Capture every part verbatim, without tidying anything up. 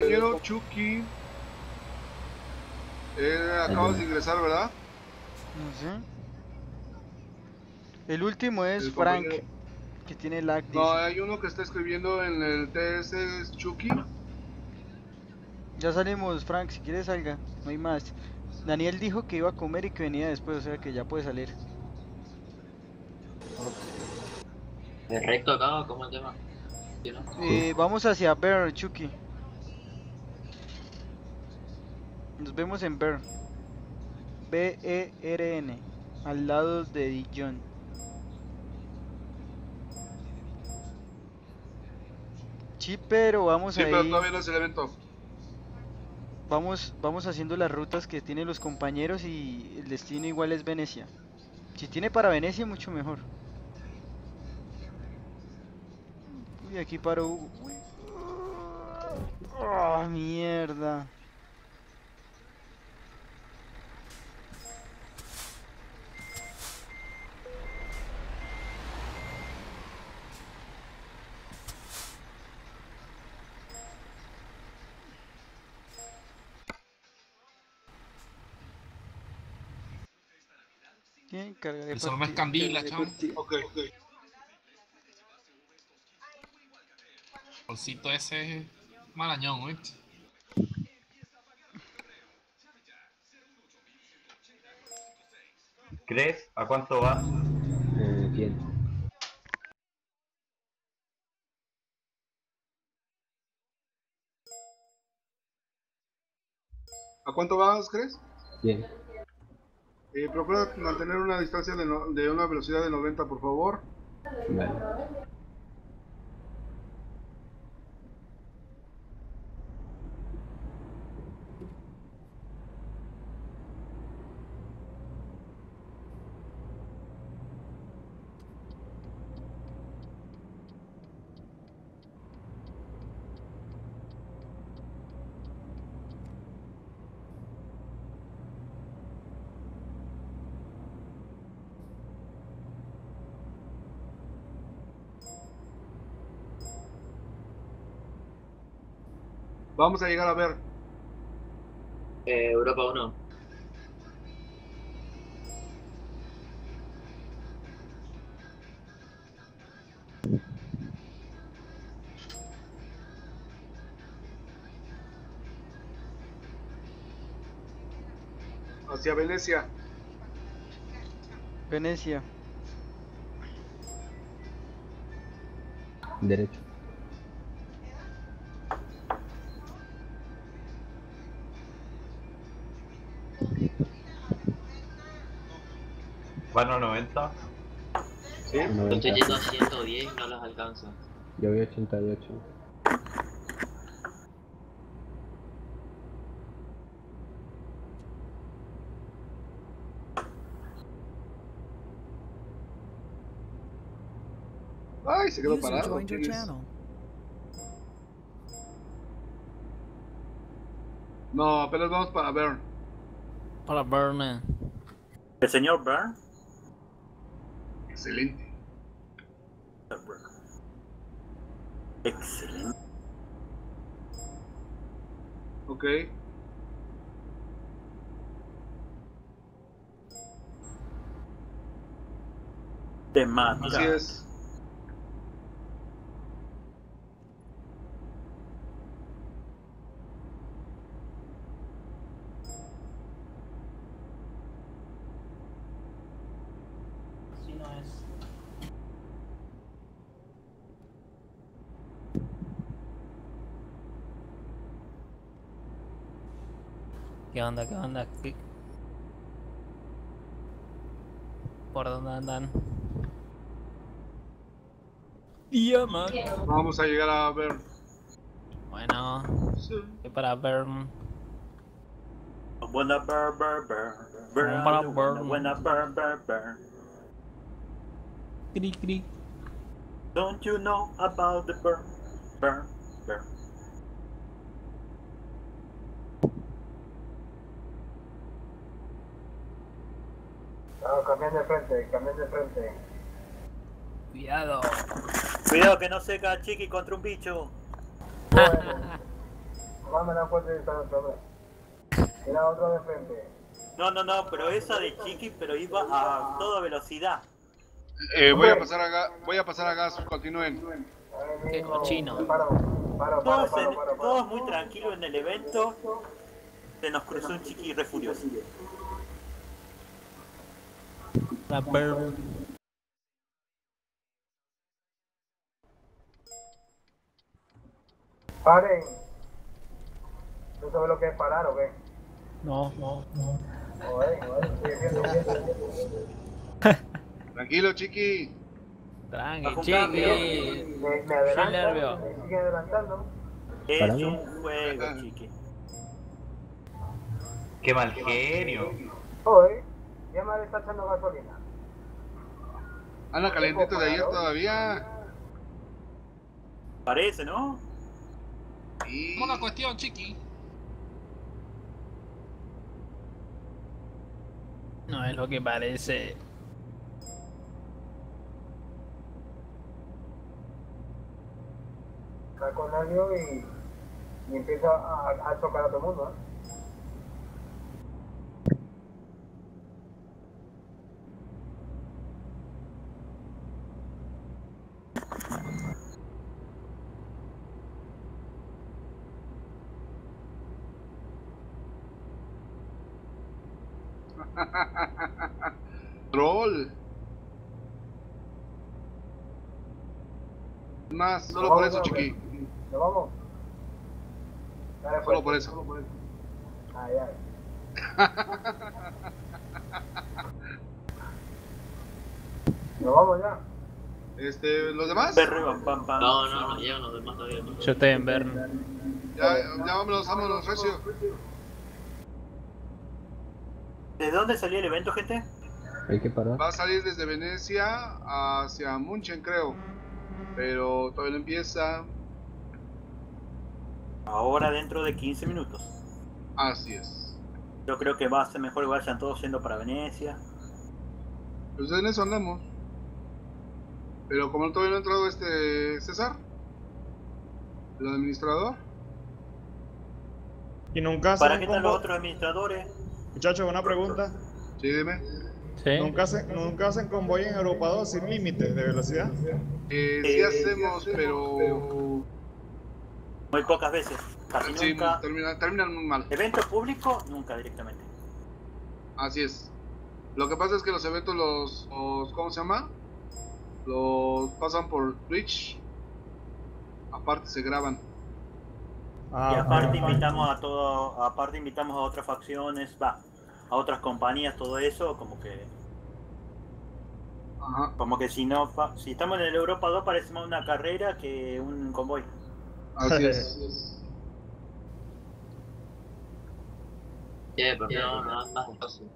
compañero Chucky. Eh, acabas de ingresar, ¿verdad? No sé. El último es El Frank, compañero... que tiene lag, dice. No, hay uno que está escribiendo en el T S, es Chucky. Ya salimos, Frank, si quieres salga, no hay más. Daniel dijo que iba a comer y que venía después, o sea que ya puede salir. ¿Es recto acá o cómo el tema? ¿Sí, no? Eh, vamos hacia Bear, Chucky. Nos vemos en Bear. B E R N, al lado de Dijon. Sí, pero vamos Sí, pero ahí. todavía no es el evento. Vamos, vamos haciendo las rutas que tienen los compañeros y el destino igual es Venecia. Si tiene para Venecia, mucho mejor. Uy, aquí paró Hugo. Uy. Ah, mierda. Bien, cargaré Eso no es partida. candila, chamo. Ok, ok. Bolsito ese es marañón, ¿oíste? ¿Crees? ¿A cuánto va? Eh, cien. ¿A cuánto vas, crees? cien. Eh, procura mantener una distancia de, no- de una velocidad de noventa, por favor. Vale. Vamos a llegar a ver. Eh, Europa uno. Hacia Venecia. Venecia. Derecho. ¿Van a noventa? ¿Sí? Yo estoy noventa. yendo a ciento diez y no los alcanzo. Yo voy a ochenta y ocho. Ay, se quedó User parado. joined your ¿Quién es? channel. No, apenas vamos para ver. Para Burner. ¿El señor Byrne? Excelente. Excelente. Ok. Te mata. Así es. Así no es. ¿Qué onda? ¿Qué onda? ¿Qué? ¿Por dónde andan? Diamant. Vamos a llegar a ver. Bueno, Sí. y para Burn. Buena burn, burn, burn. Burn, Buena buena, burn. buena burn, burn, burn. Cric, cric. Don't you know about the burn, burn, burn? No, cambian de frente, cambian de frente. Cuidado. Cuidado que no se cae Chiqui contra un bicho. Bueno, Más me la fuerte de esta otra vez. Era otro de frente. No, no, no, pero esa de Chiqui, pero iba a toda velocidad. Eh, voy a pasar a gas, voy a pasar a gas, continúen. Qué cochino. Paro, paro, paro, Todos, paro, en- paro, todos paro. muy tranquilos en el evento. Se nos cruzó un Chiqui re furioso. La Burn. Paren. ¿Tú sabes lo que es parar o qué? No, no, no. Joder, joder, estoy viendo, estoy viendo. Tranquilo, chiqui. Tranqui, Bajo un chiqui. Me, me Soy adelantan, nervio. me siguen adelantando. Es Para mí. un juego, Chiqui. Qué mal genio. Joder, ya me está echando gasolina. Anda calentito de ayer todavía. Parece, ¿no? Y... Una cuestión, chiqui. No es lo que parece. Está con nervio y, y empieza a, a chocar a todo el mundo, ¿eh? Troll. Más, solo por eso, chiqui. ¿Nos vamos? Dale, Solo pues. por eso. Ay, ay. ¿Nos vamos ya? Este, ¿los demás? Perro, pam, pam, pam. No, no, no llegan los demás todavía. No. Yo estoy en Bern. Ya, ya vámonos, vámonos, recio. ¿De dónde salió el evento, gente? Hay que parar. Va a salir desde Venecia hacia München, creo. Pero todavía no empieza. Ahora dentro de quince minutos. Así es. Yo creo que va a ser mejor que vayan todos yendo para Venecia. Pues en eso andamos. Pero como todavía no ha entrado este César, el administrador. Y nunca hacen ¿Para un qué están los combo... otros administradores? Muchachos, una pregunta. Sí, dime. ¿Sí? ¿Nunca hacen, ¿Nunca hacen convoy en Europa dos sin límites de velocidad? Eh, sí hacemos, pero... Muy pocas veces. Casi Sí, nunca. termina- terminan muy mal. Evento público, nunca directamente. Así es. Lo que pasa es que los eventos los, los ¿cómo se llama? Los pasan por Twitch. Aparte se graban. Ah, Y aparte ok. invitamos a todo, aparte invitamos a otras facciones, va, a otras compañías, todo eso, como que, Ajá. como que si no, pa- si estamos en el Europa dos parece más una carrera que un convoy. Así es. Che, pero no, no, más despacio.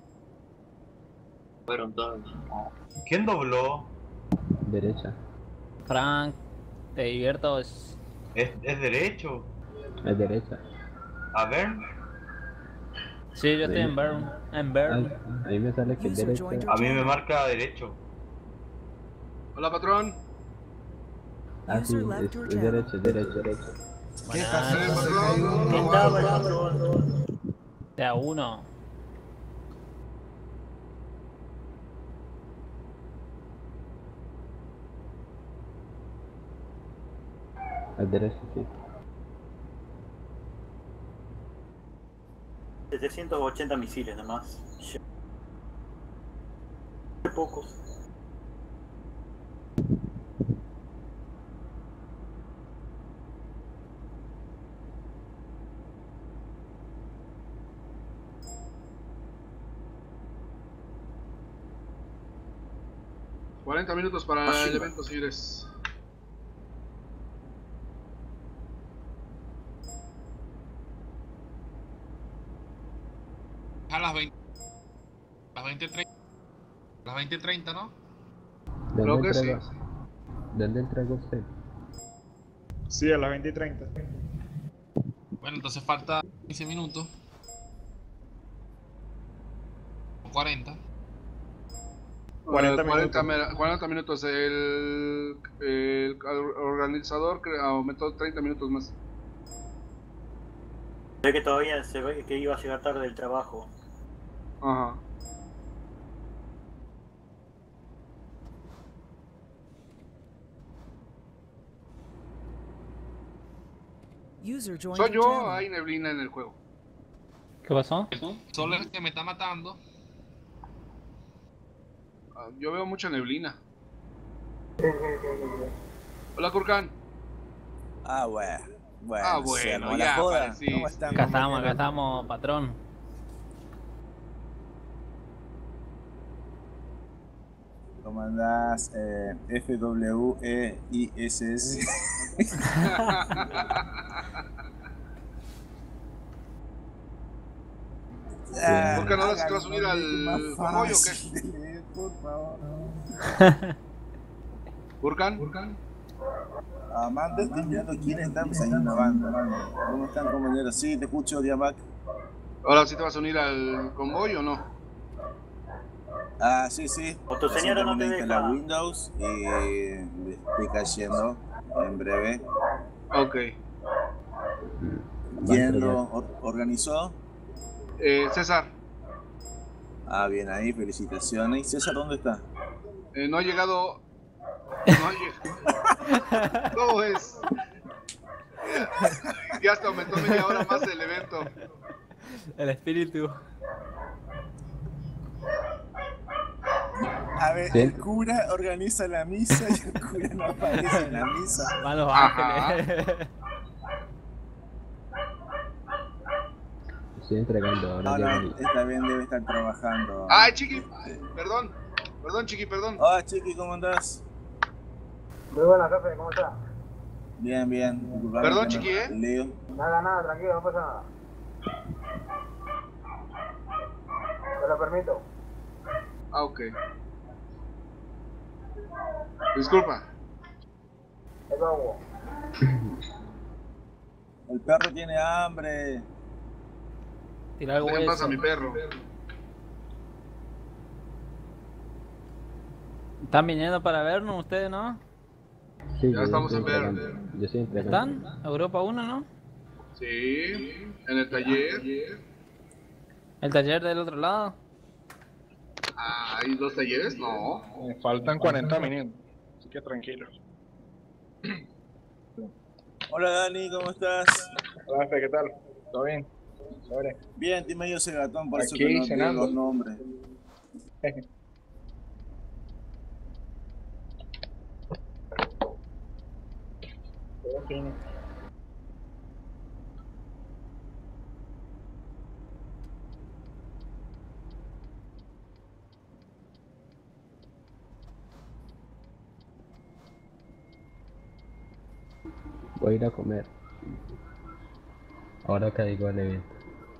Fueron todos. ¿Quién dobló? Derecha. Frank, te divierto. Es... ¿Es, es derecho? Es derecha. A ver. Sí, yo estoy en Bern. En Ay, Bern. ahí me sale que es derecha. A mí me marca derecho. Hola, patrón. Ah, sí, es, es derecha, es derecha, derecha. ¿Qué Buenas. pasa, patrón? ¿Qué estaba el patrón? De a uno. Es derecha, sí. setecientos ochenta misiles nomás. Qué pocos. cuarenta minutos para el evento, señores. A las veinte. Las veinte treinta. Las veinte treinta, ¿no? ¿De Creo dónde que sí. entrega? ¿De dónde entrega usted? Sí, a las veinte y treinta. Bueno, entonces falta quince minutos. O cuarenta. cuarenta Eh, cuarenta, minutos. me- cuarenta minutos. El, el organizador cre- aumentó treinta minutos más. Ve que todavía se ve que iba a llegar tarde del trabajo. Ajá. User joined Soy your yo, channel. hay neblina en el juego. ¿Qué pasó? Solo es el que me está matando. Ah, yo veo mucha neblina. Sí, sí, sí, sí, sí. Hola, Kurkan. Ah, bueno. Bueno, Ah, se bueno, armó ya la joda. apareciste. ¿Cómo están, Acá estamos, acá compañeros? estamos, patrón. ¿Cómo andás? Eh, F W E I S S. Ah, ¿Por qué no te vas a hágalo subir más al convoy o fácil qué? de leer, por favor. Kurkan. Ah, manda, estoy mirando quiénes estamos ahí en la banda. ¿Cómo están, compañeros? Sí, te escucho, Diamac. Ahora sí te vas a unir al convoy o no. Ah, sí, sí. O tu señora no te Recientemente deja. la Windows y le estoy cayendo en breve. Ok. ¿Quién lo or- organizó? Eh, César, Ah, bien ahí, felicitaciones. ¿Y César dónde está? eh, no ha llegado. No ha llegado. ¿Cómo es? Ya, ya hasta aumentó media hora más el evento. El espíritu. A ver, ¿Sí? el cura organiza la misa y el cura no aparece en la misa. Van los Ajá. ángeles. Estoy entregando ahora. No, ya no, voy. está bien, debe estar trabajando. Ay, Chiqui, perdón. Perdón, Chiqui, perdón. Hola, Chiqui, ¿cómo andás? Muy buena, jefe, ¿cómo está? Bien, bien. Disculpame Perdón, que no- Chiqui, ¿eh? Leo. Nada, nada, tranquilo, no pasa nada. Te lo permito. Ah, ok. Disculpa. Es agua. El perro tiene hambre. Tira el Dejen pasar a hueso. mi perro. ¿Están viniendo para vernos ustedes, no? Sí, Ya yo estamos estoy en ver. entregando. Yo estoy entregando. ¿Están? Europa uno, ¿no? Sí, en el taller. ¿El taller del otro lado? Ah, ¿hay dos talleres? No. Me faltan cuarenta minutos, así que tranquilo. Hola, Dani, ¿cómo estás? Hola, jefe, ¿qué tal? ¿Todo bien? Sobre. Bien, estoy medio cegatón, por eso Aquí, que no cenando. tengo los nombres. Todo fino. Voy a ir a comer. Ahora caigo al evento.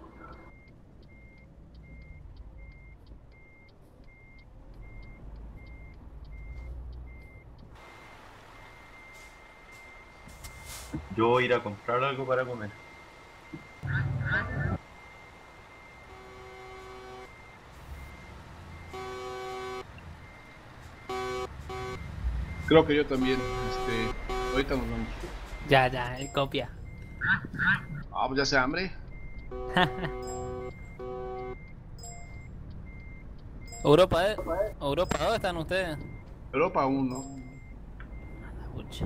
Yo voy a ir a comprar algo para comer. Creo que yo también. Este, ahorita nos vamos. Ya, ya, el copia. Ah, pues ya se hambre. Europa, ¿eh? Europa, ¿dónde están ustedes? Europa aún, ¿no? Pucha.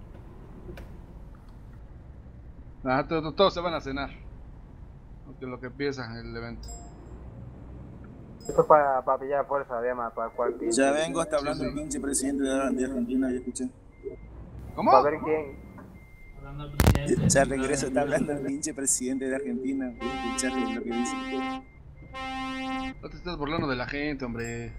Ah, todos, todos se van a cenar. Porque lo que empieza el evento. Esto es para, para pillar fuerza, además, para cualquier. Ya vengo, está hablando Sí, el sí. pinche presidente de de Argentina, ya escuché. ¿Cómo? Para ver quién. Ya regreso, está hablando el pinche presidente de Argentina. Voy a escuchar lo que dice. No te estás burlando de la gente, hombre.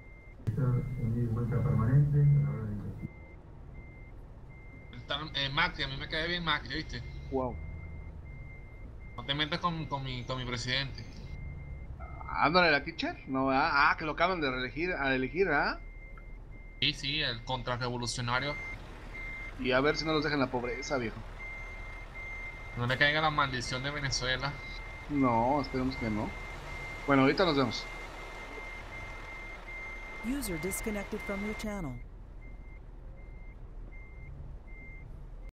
Están- eh, Max, a mí me cae bien Max, ¿ya viste? Wow. No te metas con, con, mi, con mi presidente. ¿Ándale la Kitcher? No, ah, ah, que lo acaban de reelegir, a elegir, ¿ah? Sí, sí, el contrarrevolucionario. Y a ver si no los dejan en la pobreza, viejo. No le caiga la maldición de Venezuela. No, esperemos que no. Bueno, ahorita nos vemos. User disconnected from your channel.